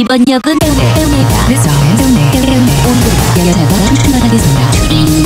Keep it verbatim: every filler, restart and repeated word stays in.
이번 역은 해운대가 늦어 해운대 오늘은 여자가 출발하겠습니다.